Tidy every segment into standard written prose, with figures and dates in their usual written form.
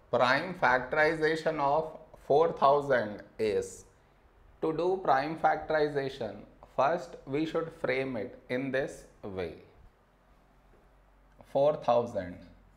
Prime factorization of 4000 is, to do prime factorization, first we should frame it in this way. 4000.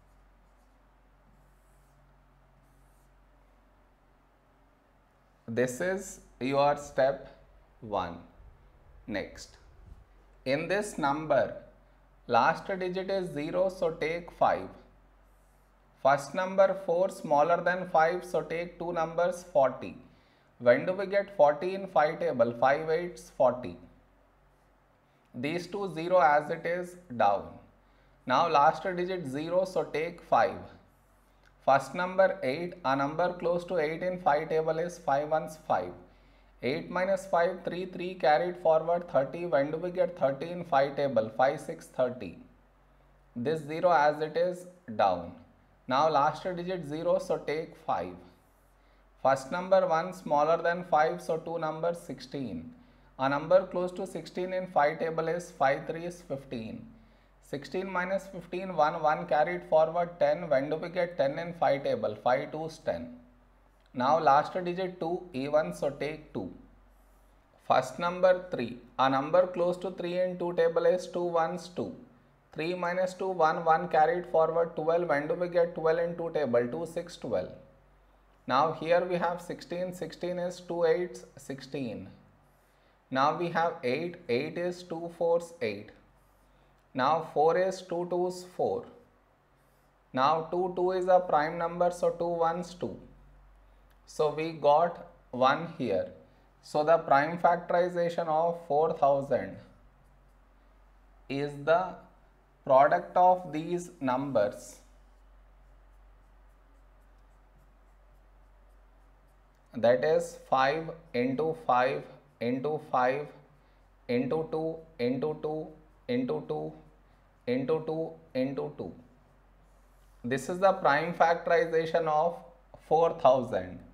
This is your step 1. Next, in this number, last digit is 0, so take 5. First number 4 smaller than 5, so take two numbers 40. When do we get 40 in 5 table? 5 8s 40. These two 0 as it is down. Now last digit 0, so take 5. First number 8, a number close to 8 in 5 table is 5 ones 5. 8 minus 5, 3, 3 carried forward 30. When do we get 30 in 5 table? 5 6 30. This 0 as it is down. Now last digit 0, so take 5. First number 1 smaller than 5, so two numbers 16. A number close to 16 in 5 table is 5 3 is 15. 16 minus 15, 1 carried forward 10. When do we get 10 in 5 table? 5 2 is 10. Now last digit 2 even, so take 2. First number 3, a number close to 3 in 2 table is 2 1s 2. 3 minus 2, 1 carried forward 12. When do we get 12 in 2 table? 2 6 12. Now here we have 16, 16 is 2 8s 16. Now we have 8, 8 is 2 4s 8. Now 4 is 2 2s 4. Now 2 2 is a prime number, so 2 1s 2. So we got 1 here. So the prime factorization of 4000 is the product of these numbers, that is 5 into 5 into 5 into 2 into 2 into 2 into 2 into 2. This is the prime factorization of 4000.